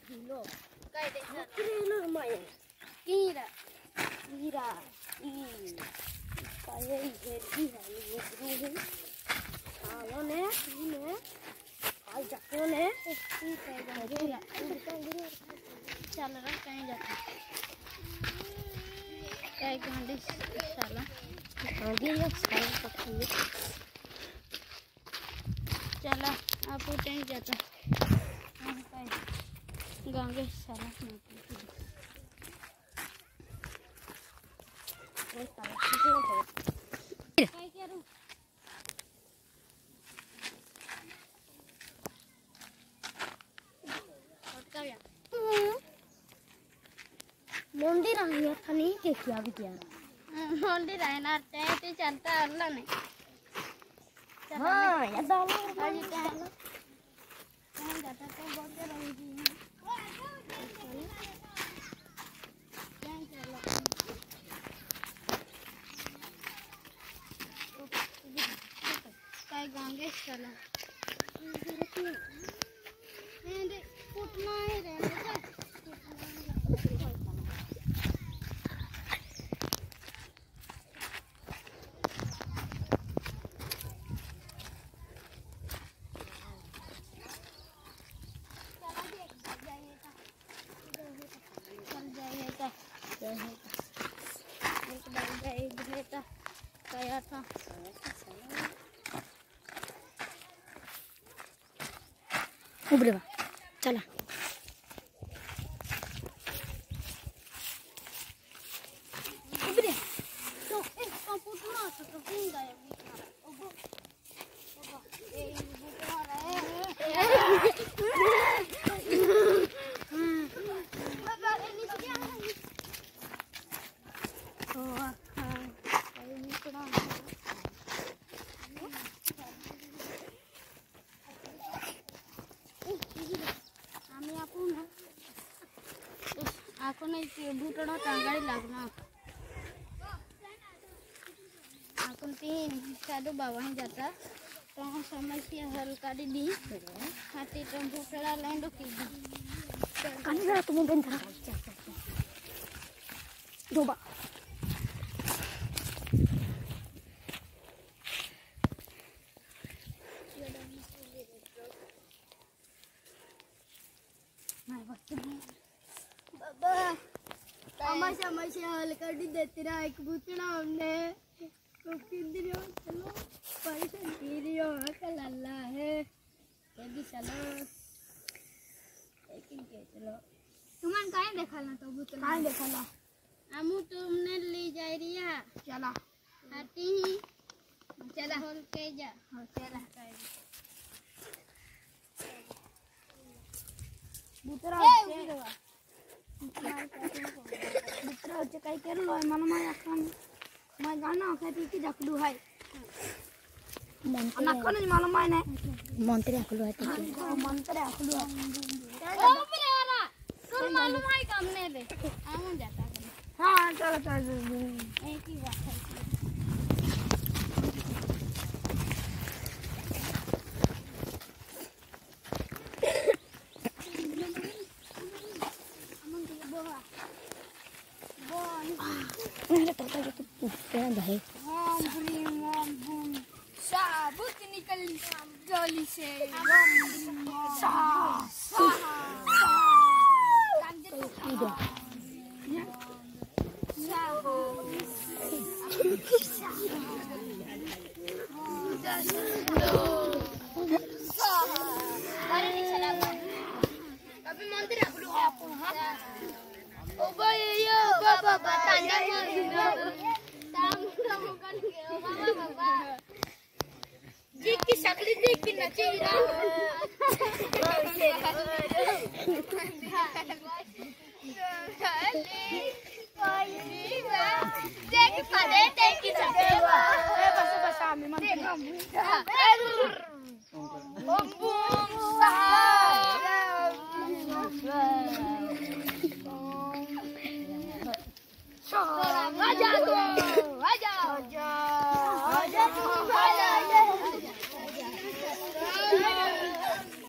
kilo. Kilo lumayan. Kira. Saya ini hari ini जाते हैं चल रहा कहीं जाते क्या गांधी साला चला आप कहीं जाता गांगे साला मंदिर आ गया था नहीं के क्या भी क्या मंदिर है ना ते चलता अल्लाह ने हां ये डालो आज कहां जाता तो बहुत देर होगी काय गांगे चला एंड फुटना है रे गया था उबरे बा चला उबरे तो एक कंप्यूटर ना तो कहीं गया ओबो ए बुक आ रहा aku naik butana tanggali lagna aku tin sadu bawahnya jata tong समस्या हल कर दी हाथी कंप्यूटर लैंड की कहां जरा तुम बंद करा दोबा समस्या हल कर दी देती रहा एक बुतना हमने तो किंदिरियो चलो पैसा गिरियो कल अल्लाह है ये भी चलो लेकिन के चलो तुमन काहे देखला तो बुतना काहे देखला हमू तुमने ले जाई रिया चला आती ही चला होल के जा हां चला बुतरा मित्र होचे काही केलो मला माय अकान माय गाना खाती की जकलू है अनकन मला माय नाही मंत्री अकलू है मंत्री अकलू है ओ बेरा सुन मालूम है हमने रे आवन जाता हां चलो चलो एक ही बात है मेरे तो क्या भाई हम बूम साबुत निकल जली से सा अभी मंदिर आप ओ भाई यो बाबा tanya बाबा जिकी शकली देखी नचीरा देख पादे देखी सकेवा बस आम्ही म्हणतो बूम राजा तो